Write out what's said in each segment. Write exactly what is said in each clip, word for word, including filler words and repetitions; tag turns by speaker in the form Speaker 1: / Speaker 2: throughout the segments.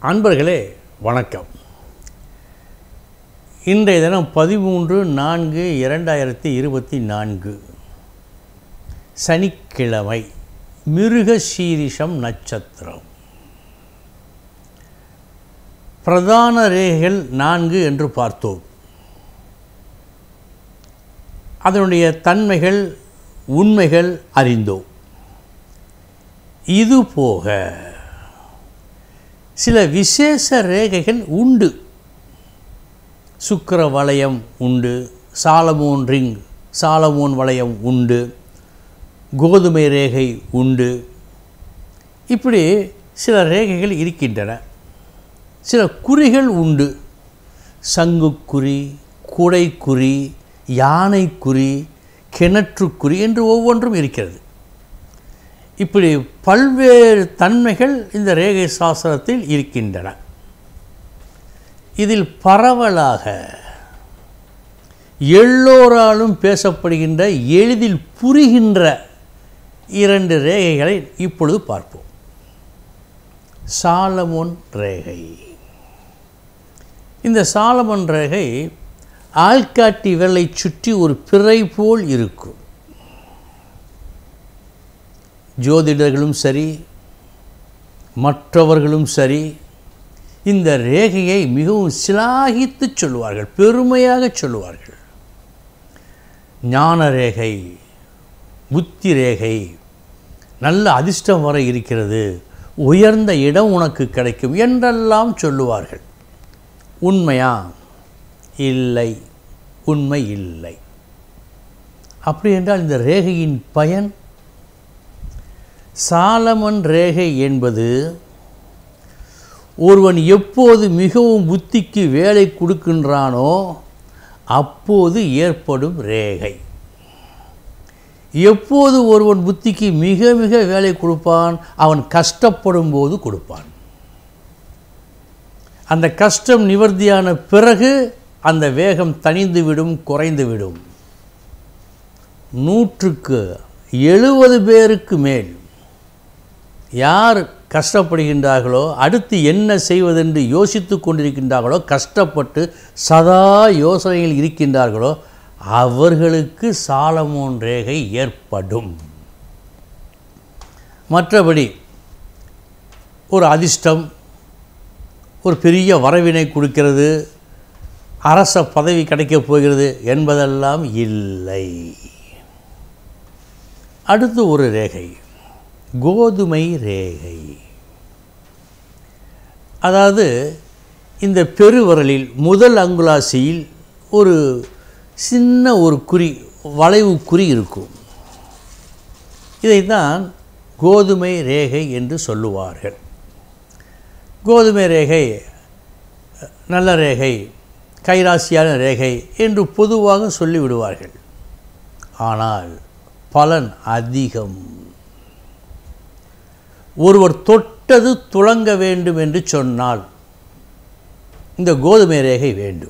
Speaker 1: அன்பர்களே வணக்கம். இன்றைய தினம் பதிமூன்று நான்கு இரண்டாயிரத்தி இருபத்தி நான்கு சனிக்கிழமை, மிருகசீரிஷம் நட்சத்திரம். பிரதான ரேகைகள் நான்கு என்று பார்த்தோம். அதனுடைய தன்மைகள் உண்மைகள் அறிந்தோம். இதுபோக சில விசேஷ ரேகைகள் உண்டு. சுக்கிர வளையம் உண்டு, சாலமோன் ரிங் சாலமோன் வளையம் உண்டு, கோதுமை ரேகை உண்டு. இப்படி சில ரேகைகள் இருக்கின்றன. சில குறிகள் உண்டு. சங்குக்குறி, குடைக்குறி, யானைக்குறி, கிணற்றுக்குறி என்று ஒவ்வொன்றும் இருக்கிறது. இப்படி பல்வேறு தன்மைகள் இந்த ரேகை சாஸ்திரத்தில் இருக்கின்றன. இதில் பரவலாக எல்லோராலும் பேசப்படுகின்ற, எளிதில் புரிகின்ற இரண்டு ரேகைகளை இப்பொழுது பார்ப்போம். சாலமோன் ரேகை. இந்த சாலமோன் ரேகை ஆள்காட்டி விரலை சுற்றி ஒரு பிறை போல் இருக்கும். ஜோதிடர்களும் சரி, மற்றவர்களும் சரி, இந்த ரேகையை மிகவும் சிலாகித்து சொல்லுவார்கள், பெருமையாக சொல்லுவார்கள். ஞான ரேகை, புத்தி ரேகை, நல்ல அதிர்ஷ்டம் வர இருக்கிறது, உயர்ந்த இடம் உனக்கு கிடைக்கும் என்றெல்லாம் சொல்லுவார்கள். உண்மையா? இல்லை, உண்மை இல்லை. அப்படி என்றால் இந்த ரேகையின் பயன்? சாலமன் ரேகை என்பது ஒருவன் எப்போது மிகவும் புத்திக்கு வேலை கொடுக்கின்றானோ அப்போது ஏற்படும் ரேகை. எப்போது ஒருவன் புத்திக்கு மிக மிக வேலை கொடுப்பான்? அவன் கஷ்டப்படும் போது கொடுப்பான். அந்த கஷ்டம் நிவர்த்தியான பிறகு அந்த வேகம் தணிந்துவிடும், குறைந்துவிடும். நூற்றுக்கு எழுபது பேருக்கு மேல் யார் கஷ்டப்படுகின்றார்களோ, அடுத்து என்ன செய்வதென்று யோசித்து கொண்டிருக்கின்றார்களோ, கஷ்டப்பட்டு சதா யோசனையில் இருக்கின்றார்களோ, அவர்களுக்கு சாலமோன் ரேகை ஏற்படும். மற்றபடி ஒரு அதிர்ஷ்டம், ஒரு பெரிய வரவினை கொடுக்கிறது, அரச பதவி கிடைக்கப் போகிறது என்பதெல்லாம் இல்லை. அடுத்து ஒரு ரேகை, கோதுமை ரேகை. அதாவது இந்த பெருவிரலில் முதல் அங்குலாசியில் ஒரு சின்ன ஒரு குறி, வளைவு குறி இருக்கும். இதைத்தான் கோதுமை ரேகை என்று சொல்லுவார்கள். கோதுமை ரேகை நல்ல ரேகை, கைராசியான ரேகை என்று பொதுவாக சொல்லிவிடுவார்கள். ஆனால் பலன் அதிகம். ஒருவர் தொட்டது துளங்க வேண்டும் என்று சொன்னால் இந்த கோதுமை ரேகை வேண்டும்.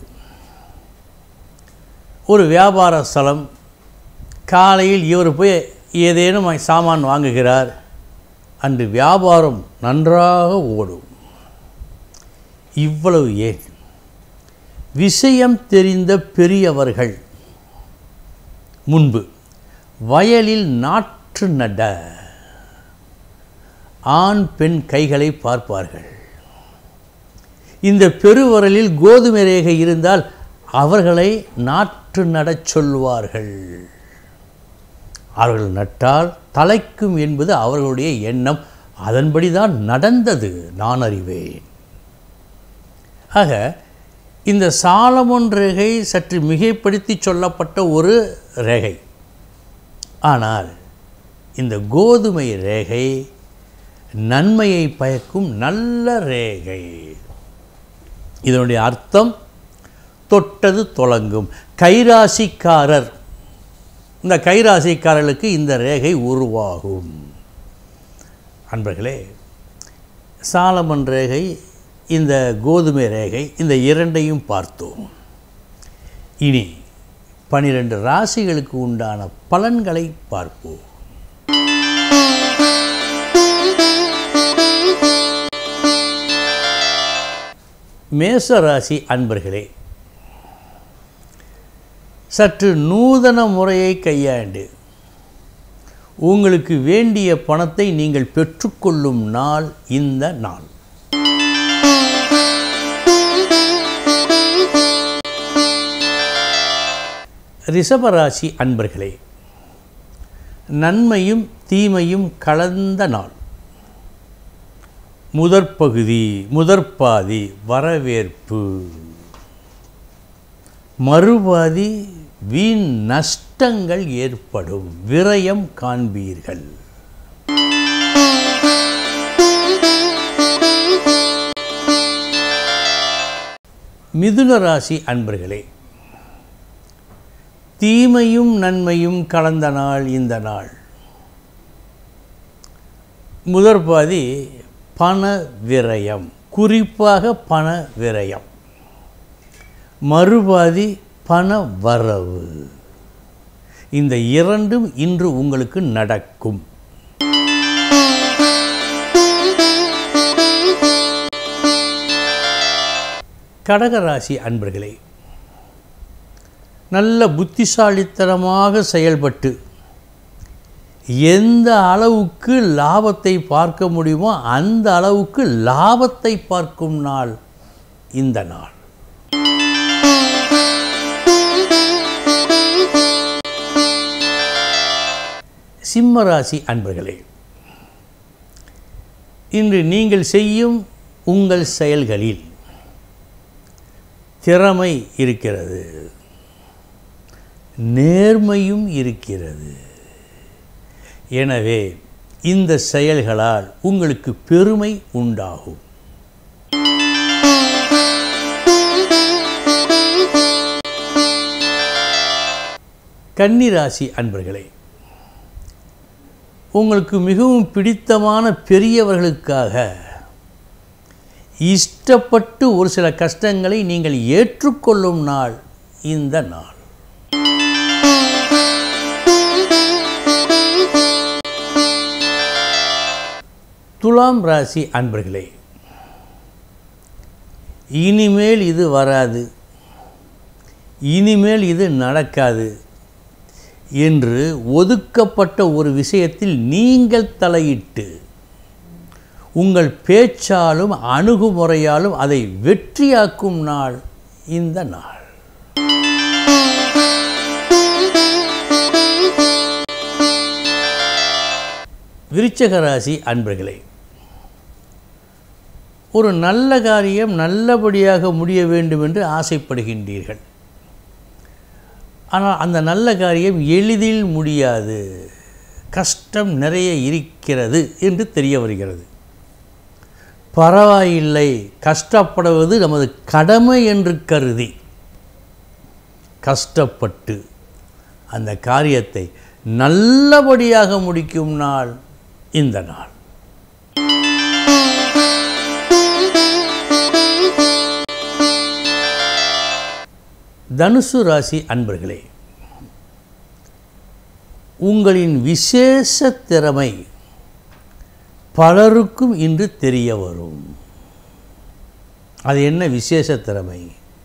Speaker 1: ஒரு வியாபார ஸ்தலம், காலையில் இவர் போய் ஏதேனும் சாமான் வாங்குகிறார், அன்று வியாபாரம் நன்றாக ஓடும். இவ்வளவு ஏன்? விஷயம் தெரிந்த பெரியவர்கள் முன்பு வயலில் நாற்று நட ஆண் பெண் கைகளை பார்ப்பார்கள். இந்த பெருவரலில் கோதுமை ரேகை இருந்தால் அவர்களை நாற்று நடச் சொல்வார்கள். அவர்கள் நட்டால் தலைக்கும் என்பது அவர்களுடைய எண்ணம். அதன்படிதான் நடந்தது, நான் அறிவேன். ஆக இந்த சாலமோன் ரேகை சற்று மிகைப்படுத்தி சொல்லப்பட்ட ஒரு ரேகை. ஆனால் இந்த கோதுமை ரேகை நன்மையை பயக்கும் நல்ல ரேகை. இதனுடைய அர்த்தம் தொட்டது தொடங்கும். கைராசிக்காரர், இந்த கைராசிக்காரர்களுக்கு இந்த ரேகை உருவாகும். அன்பர்களே, சாலமன் ரேகை, இந்த கோதுமை ரேகை, இந்த இரண்டையும் பார்த்தோம். இனி பனிரெண்டு ராசிகளுக்கு உண்டான பலன்களை பார்ப்போம். மேசராசி அன்பர்களே, சற்று நூதன முறையை கையாண்டு உங்களுக்கு வேண்டிய பணத்தை நீங்கள் பெற்றுக்கொள்ளும் நாள் இந்த நாள். ரிஷபராசி அன்பர்களே, நன்மையும் தீமையும் கலந்த நாள். முதற்பகுதி முதற்பாதி வரவேற்பு, மறுபாதி வீண் நஷ்டங்கள் ஏற்படும், விரயம் காண்பீர்கள். மிதுன ராசி அன்பர்களே, தீமையும் நன்மையும் கலந்த நாள் இந்த நாள். முதற்பாதி பண விரயம், குறிப்பாக பண விரயம். மறுபாதி பண வரவு. இந்த இரண்டும் இன்று உங்களுக்கு நடக்கும். கடகராசி அன்பர்களே, நல்ல புத்திசாலித்தனமாக செயல்பட்டு எந்த அளவுக்கு லாபத்தை பார்க்க முடியுமோ அந்த அளவுக்கு லாபத்தை பார்க்கும் நாள் இந்த நாள். சிம்மராசி அன்பர்களே, இன்று நீங்கள் செய்யும் உங்கள் செயல்களில் திறமை இருக்கிறது, நேர்மையும் இருக்கிறது. எனவே இந்த செயல்களால் உங்களுக்கு பெருமை உண்டாகும். கன்னிராசி அன்பர்களே, உங்களுக்கு மிகவும் பிடித்தமான பெரியவர்களுக்காக இஷ்டப்பட்டு ஒரு சில கஷ்டங்களை நீங்கள் ஏற்றுக்கொள்ளும் நாள் இந்த நாள். துலாம் ராசி அன்பர்களே, இனிமேல் இது வராது, இனிமேல் இது நடக்காது என்று ஒதுக்கப்பட்ட ஒரு விஷயத்தில் நீங்கள் தலையிட்டு உங்கள் பேச்சாலும் அணுகுமுறையாலும் அதை வெற்றியாக்கும் நாள் இந்த நாள். விருச்சிக ராசி அன்பர்களே, ஒரு நல்ல காரியம் நல்லபடியாக முடிய வேண்டும் என்று ஆசைப்படுகின்றீர்கள். ஆனால் அந்த நல்ல காரியம் எளிதில் முடியாது, கஷ்டம் நிறைய இருக்கிறது என்று தெரிய வருகிறது. பரவாயில்லை, கஷ்டப்படுவது நமது கடமை என்று கருதி கஷ்டப்பட்டு அந்த காரியத்தை நல்லபடியாக முடிக்கும் நாள் இந்த நாள். தனுசு ராசி அன்பர்களே, உங்களின் விசேஷ திறமை பலருக்கும் இன்று தெரிய வரும். அது என்ன விசேஷ திறமை?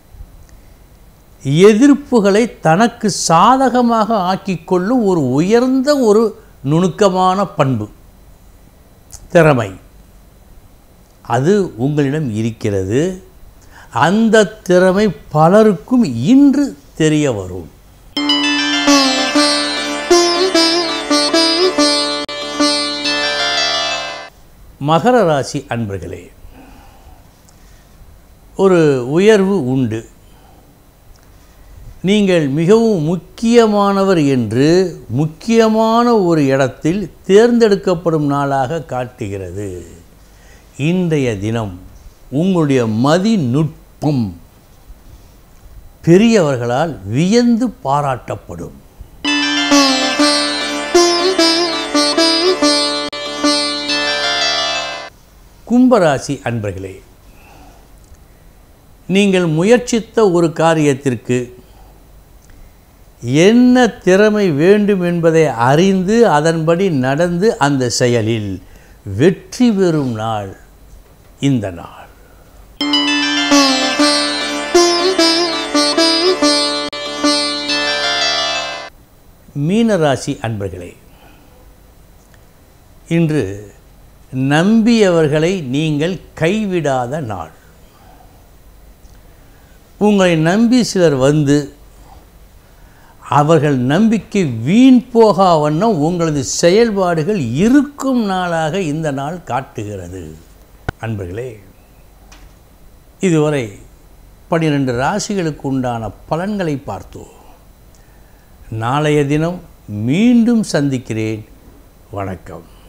Speaker 1: எதிர்ப்புகளை தனக்கு சாதகமாக ஆக்கிக்கொள்ளும் ஒரு உயர்ந்த ஒரு நுணுக்கமான பண்பு, திறமை, அது உங்களிடம் இருக்கிறது. அந்த திறமை பலருக்கும் இன்று தெரிய வரும். மகர ராசி அன்பர்களே, ஒரு உயர்வு உண்டு. நீங்கள் மிகவும் முக்கியமானவர் என்று முக்கியமான ஒரு இடத்தில் தேர்ந்தெடுக்கப்படும் நாளாக காட்டுகிறது. இன்றைய தினம் உங்களுடைய மதிநுட்பம் பெரியவர்களால் வியந்து பாராட்டப்படும். கும்பராசி அன்பர்களே, நீங்கள் முயற்சித்த ஒரு காரியத்திற்கு என்ன திறமை வேண்டும் என்பதை அறிந்து அதன்படி நடந்து அந்த செயலில் வெற்றி பெறும் நாள் இந்த நாள். மீனராசி அன்பர்களே, இன்று நம்பியவர்களை நீங்கள் கைவிடாத நாள். உங்களை நம்பி சிலர் வந்து அவர்கள் நம்பிக்கை வீண் போகா வண்ணம் உங்களது செயல்பாடுகள் இருக்கும் நாளாக இந்த நாள் காட்டுகிறது. அன்பர்களே, இதுவரை பன்னிரண்டு ராசிகளுக்கு உண்டான பலன்களை பார்த்தோம். நாளைய தினம் மீண்டும் சந்திக்கிறேன். வணக்கம்.